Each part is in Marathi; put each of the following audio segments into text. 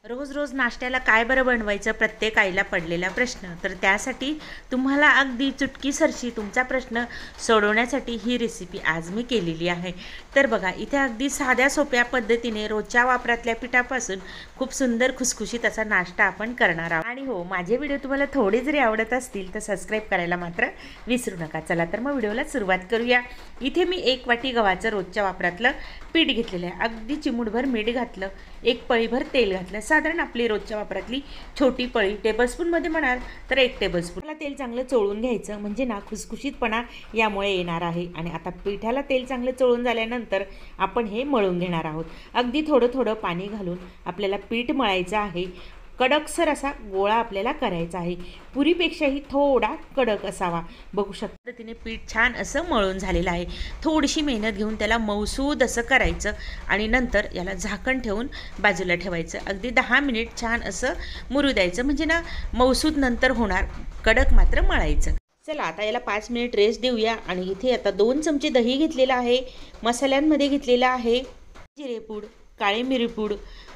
रोज रोज नाश्त्याला काय बरं बनवायचं प्रत्येक आईला पडलेला प्रश्न. तर त्यासाठी तुम्हाला अगदी चुटकीसरशी तुमचा प्रश्न सोडवण्यासाठी ही रेसिपी आज मी केलेली आहे. तर बघा, इथे अगदी साध्या सोप्या पद्धतीने रोजच्या वापरातल्या पिठापासून खूप सुंदर खुसखुशीत असा नाश्ता आपण करणार आहोत. आणि हो, माझे व्हिडिओ तुम्हाला थोडे जरी आवडत असतील तर सबस्क्राईब करायला मात्र विसरू नका. चला तर मग व्हिडिओला सुरुवात करूया. इथे मी 1 वाटी गव्हाचं रोजच्या वापरातलं पीठ घेतलेलं आहे. अगदी चिमूटभर मीठ घातलं, 1 पळीभर तेल घातलं. साधारण आपली रोजच्या वापरातली छोटी पळी, टेबलस्पूनमध्ये म्हणाल तर 1 टेबलस्पून. मला तेल चांगलं चोळून घ्यायचं, म्हणजे ना खुसखुशीतपणा यामुळे येणार आहे. आणि आता पिठाला तेल चांगलं चोळून झाल्यानंतर आपण हे मळून घेणार आहोत. अगदी थोडं थोडं पाणी घालून आपल्याला पीठ मळायचं आहे. कडकसर असा गोळा आपल्याला करायचा आहे. पुरीपेक्षाही थोडा कडक असावा. बघू शकता तिने पीठ छान असं मळून झालेलं आहे. थोडीशी मेहनत घेऊन त्याला मऊसूद असं करायचं आणि नंतर याला झाकण ठेवून बाजूला ठेवायचं. अगदी 10 मिनिट छान असं मुरू द्यायचं, म्हणजे ना मऊसूद नंतर होणार, कडक मात्र मळायचं. चला आता याला 5 मिनिट रेस्ट देऊया. आणि इथे आता 2 चमचे दही घेतलेलं आहे. मसाल्यांमध्ये घेतलेला आहे जिरेपूड, काळी मिरीपूड,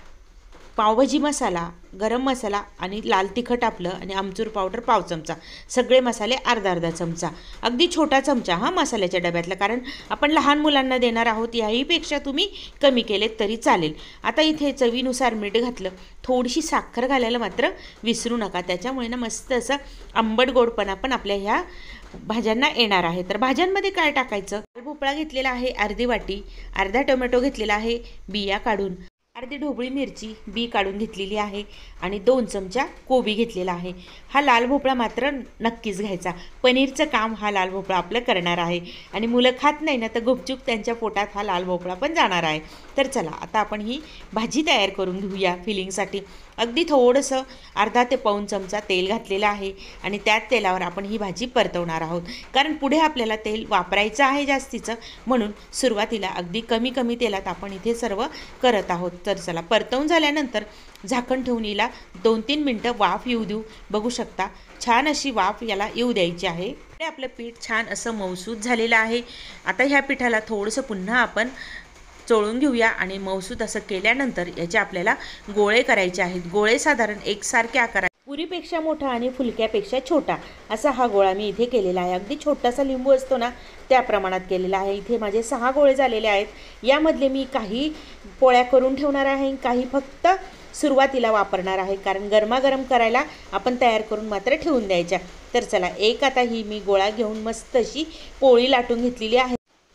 पावभाजी मसाला, गरम मसाला आणि लाल तिखट आपलं, आणि आमचूर पावडर पाव चमचा. सगळे मसाले अर्धा चमचा. अगदी छोटा चमचा हा मसाल्याच्या डब्यातला, कारण आपण लहान मुलांना देणार आहोत. याहीपेक्षा तुम्ही कमी केलेत तरी चालेल. आता इथे चवीनुसार मीठ घातलं. थोडीशी साखर घालायला मात्र विसरू नका, त्याच्यामुळे ना मस्त असं आंबट गोडपणा पण आपल्या ह्या भाज्यांना येणार आहे. तर भाज्यांमध्ये काय टाकायचं? भोपळा घेतलेला आहे अर्धी वाटी, अर्धा टोमॅटो घेतलेला आहे बिया काढून, अर्धी ढोबळी मिरची बी काढून घेतलेली आहे, आणि 2 चमचा कोबी घेतलेला आहे. हा लाल भोपळा मात्र नक्कीच घ्यायचा. पनीरचं काम हा लाल भोपळा आपलं करणार आहे. आणि मुलं खात नाही ना, तर गुपचूप त्यांच्या पोटात हा लाल भोपळा पण जाणार आहे. तर चला आता आपण ही भाजी तयार करून घेऊया. फिलिंगसाठी अगदी थोडंसं अर्धा ते पाऊण चमचा तेल घातलेलं आहे, आणि त्याच तेलावर आपण ही भाजी परतवणार आहोत. कारण पुढे आपल्याला तेल वापरायचं आहे जास्तीचं, म्हणून सुरुवातीला अगदी कमी कमी तेलात आपण इथे सर्व करत आहोत. तर चला, परतवून झाल्यानंतर झाकण ठेवून हिला 2-3 मिनटं वाफ येऊ देऊ. बघू शकता छान अशी वाफ याला येऊ द्यायची आहे. आपलं पीठ छान असं मऊसूद झालेलं आहे. आता ह्या पिठाला थोडंसं पुन्हा आपण चोळून घेऊया. आणि मऊसूद असं केल्यानंतर याचे आपल्याला गोळे करायचे आहेत. गोळे साधारण एकसारखे आकाराचे, पुरीपेक्षा मोठा आणि फुलक्यापेक्षा छोटा असा हा गोळा मी इथे केलेला आहे. अगदी छोटासा लिंबू असतो ना, त्या प्रमाणात केलेला आहे. इथे माझे 6 गोळे झालेले आहेत. यामधले मी काही पोळ्या करून ठेवणार आहे, काही फक्त सुरुवातीला वापरणार आहे, कारण गरमागरम करायला आपण तयार करून मात्र ठेवून द्यायच्या. तर चला, एक आता ही मी गोळा घेऊन मस्त अशी पोळी लाटून घेतलेली आहे.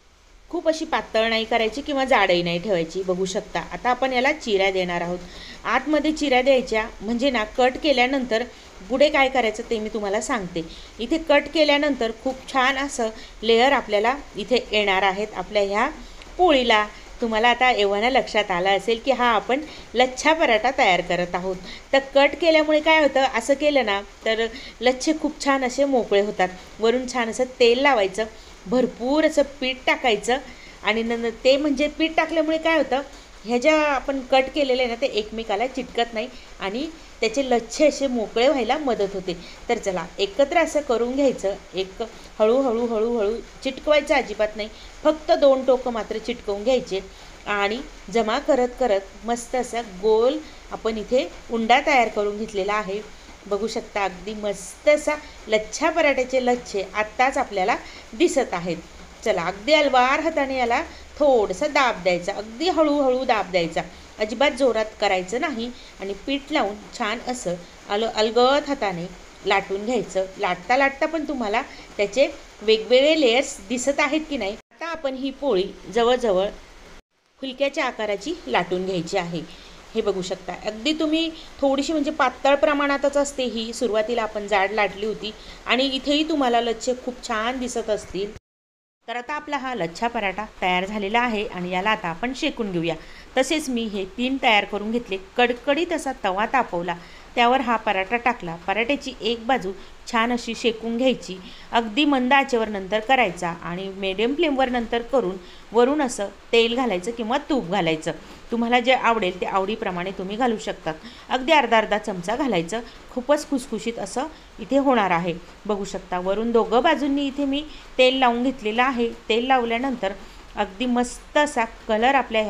खूप अशी पातळ नाही करायची किंवा जाडही नाही ठेवायची. बघू शकता आता आपण याला चिऱ्या देणार आहोत. आतमध्ये चिऱ्या द्यायच्या, म्हणजे ना कट केल्यानंतर पुढे काय करायचं ते मी तुम्हाला सांगते. इथे कट केल्यानंतर खूप छान असं लेअर आपल्याला इथे येणार आहेत आपल्या ह्या पोळीला. तुम्हाला आता एवढं लक्षात आलं असेल की हा आपण लच्छा पराठा तयार करत आहोत. तर कट केल्यामुळे काय होतं, असं केलं ना तर लच्छे खूप छान असे मोकळे होतात. वरून छान असं तेल लावायचं, भरपूर असं पीठ टाकायचं, आणि नंतर ते म्हणजे पीठ टाकल्यामुळे काय होतं, ह्या ज्या आपण कट केलेले आहे ना ते एकमेकाला चिटकत नाही, आणि त्याचे लच्छे असे मोकळे व्हायला मदत होते. तर चला, एकत्र असं करून घ्यायचं. एक हळूहळू हळूहळू चिटकवायचं अजिबात नाही, फक्त 2 टोकं मात्र चिटकवून घ्यायचे. आणि जमा करत करत मस्त असा गोल आपण इथे उंडा तयार करून घेतलेला आहे. बघू शकता अगदी मस्त असा लच्छा पराठ्याचे लच्छे आत्ताच आपल्याला दिसत आहेत. चला, अगदी अलवार हाताने याला थोडंसं दाब द्यायचा, अगदी हळूहळू दाब द्यायचा, अजिबात जोरात करायचं नाही. आणि पीठ लावून छान असं अलगद हाताने लाटून घ्यायचं. लाटता लाटता पण तुम्हाला त्याचे वेगवेगळे लेयर्स दिसत आहेत की नाही. आता आपण ही पोळी जवळजवळ फुलक्याच्या आकाराची लाटून घ्यायची आहे. हे बघू शकता अगदी तुम्ही थोडीशी, म्हणजे पातळ प्रमाणातच असते ही. सुरुवातीला आपण जाड लाटली होती, आणि इथेही तुम्हाला लच्छे खूप छान दिसत असतील. तर आता आपला हा लच्छा पराठा तयार झालेला आहे, आणि याला आता आपण शेकून घेऊया. तसेच मी हे 3 तयार करून घेतले. कडकडीत असा तवा तापवला, त्यावर हा पराठा टाकला. पराठ्याची एक बाजू छान अशी शेकून घ्यायची. अगदी मंद आचेवर नंतर करायचा, आणि मीडियम फ्लेमवर नंतर करून वरून असं तेल घालायचं किंवा तूप घालायचं. तुम्हाला जे आवडेल ते आवडीप्रमाणे तुम्ही घालू शकतात. अगदी अर्धा चमचा घालायचं. खूपच खुसखुशीत असं इथे होणार आहे. बघू शकता वरून दोघं बाजूंनी इथे मी तेल लावून घेतलेलं आहे. तेल लावल्यानंतर अगदी मस्त असा कलर आपल्या ह्या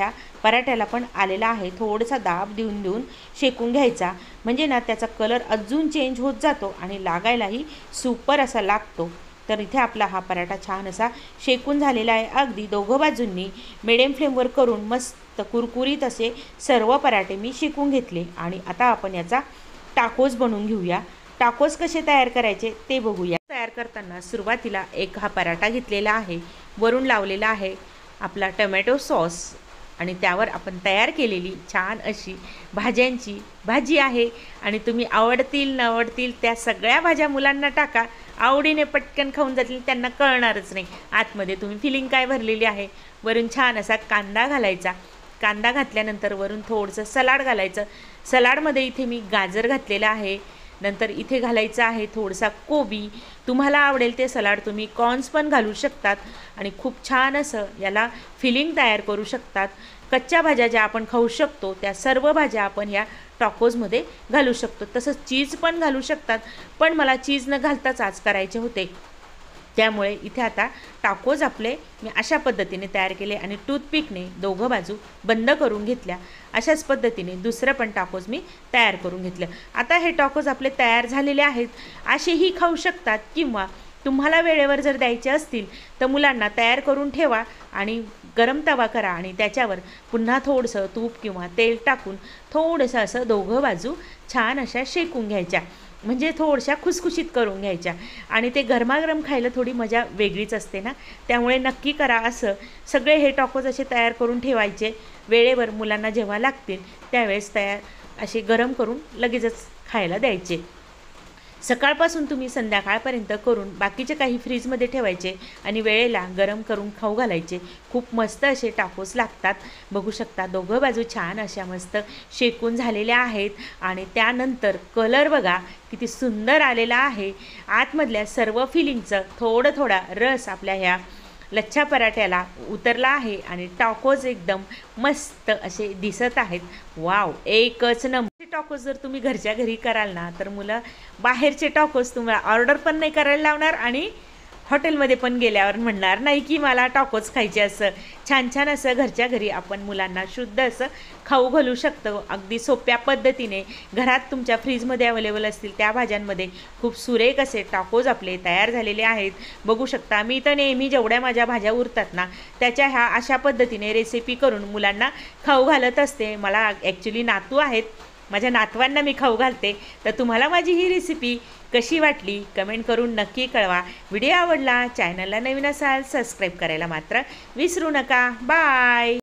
पराठ्याला पण आलेला आहे. थोडासा दाब देऊन देऊन शेकून घ्यायचा, म्हणजे ना त्याचा कलर अजून चेंज होत जातो आणि लागायलाही सुपर असा लागतो. तर इथे आपला हा पराठा छान असा शेकून झालेला आहे. अगदी दोघं बाजूंनी मिडियम फ्लेमवर करून मस्त कुरकुरीत असे सर्व पराठे मी शेकून घेतले. आणि आता आपण याचा टाकोस बनवून घेऊया. टाकोस कसे तयार करायचे ते बघूया. तयार करताना सुरुवातीला एक हा पराठा घेतलेला आहे, वरून लावलेला आहे आपला टोमॅटो सॉस आणि त्यावर आपण तयार केलेली छान अशी भाज्यांची भाजी आहे. आणि तुम्ही आवडतील नवडतील त्या सगळ्या भाज्या मुलांना टाका, आवडीने पटकन खाऊन जातील, त्यांना कळणारच नाही आतमध्ये तुम्ही फिलिंग काय भरलेली आहे. वरून छान असा कांदा घालायचा. कांदा घातल्यानंतर वरून थोडंसं सलाड घालायचं. सलाडमध्ये इथे मी गाजर घातलेलं आहे. नंतर इथे घालायचं आहे थोडासा कोबी. तुम्हाला आवडेल ते सलाड तुम्ही कॉर्न्स पण घालू शकतात आणि खूप छान असं याला फिलिंग तयार करू शकतात. कच्च्या भाज्या ज्या आपण खाऊ शकतो त्या सर्व भाज्या आपण या टाकोजमध्ये घालू शकतो. तसंच चीज पण घालू शकतात, पण मला चीज न घालताच आज करायचे होते, त्यामुळे इथे आता टाकोज आपले मी अशा पद्धतीने तयार केले आणि टूथपिकने दोघं बाजू बंद करून घेतल्या. अशाच पद्धतीने दुसरं पण टाकोज मी तयार करून घेतलं. आता हे टाकोज आपले तयार झालेले आहेत. असेही खाऊ शकतात किंवा तुम्हाला वेळेवर जर द्यायचे असतील तर मुलांना तयार करून ठेवा आणि गरम तवा करा आणि त्याच्यावर पुन्हा थोडंसं तूप किंवा तेल टाकून थोडंसं असं दोघं बाजू छान अशा शेकून घ्यायच्या, म्हणजे थोड्याशा खुसखुशीत करून घ्यायच्या. आणि ते गरमागरम खायला थोडी मजा वेगळीच असते ना, त्यामुळे नक्की करा असं. सगळे हे टाकोज असे तयार करून ठेवायचे. वेळेवर मुलांना जेव्हा लागतील त्यावेळेस तयार असे गरम करून लगेचच खायला द्यायचे. सकाळपासून तुम्ही संध्याकाळपर्यंत करून बाकीचे काही फ्रीजमध्ये ठेवायचे आणि वेळेला गरम करून खाऊ घालायचे. खूप मस्त असे टाकोस लागतात. बघू शकता दोघं बाजू छान अशा मस्त शेकून झालेल्या आहेत. आणि त्यानंतर कलर बघा किती सुंदर आलेला आहे. आतमधल्या सर्व फिलिंगचं थोडा रस आपल्या ह्या लच्छा पराठ्याला उतरला आहे आणि टाकोज एकदम मस्त असे दिसत आहेत. वाव, एकच नंबर. टाकोज जर तुम्ही घरच्या घरी कराल ना तर मुलं बाहेरचे टाकोज तुम्हाला ऑर्डर पण नाही करायला लावणार आणि हॉटेलमध्ये पण गेल्यावर म्हणणार नाही की मला टाकोज खायचे. असं छान छान असं घरच्या घरी आपण मुलांना शुद्ध असं खाऊ घालू शकतो. अगदी सोप्या पद्धतीने घरात तुमच्या फ्रीजमध्ये अवेलेबल असतील त्या भाज्यांमध्ये खूप सुरेख असे टाकोज आपले तयार झालेले आहेत. बघू शकता मी तर नेहमी जेवढ्या माझ्या भाज्या उरतात ना त्याच्या ह्या अशा पद्धतीने रेसिपी करून मुलांना खाऊ घालत असते. मला ॲक्च्युली नातू आहेत, माझ्या नातवांना मी खाऊ घालते. तर तुम्हाला माझी ही रेसिपी कशी वाटली कमेंट करून नक्की कळवा. व्हिडिओ आवडला चॅनलला नवीन असाल सबस्क्राईब करायला मात्र विसरू नका. बाय.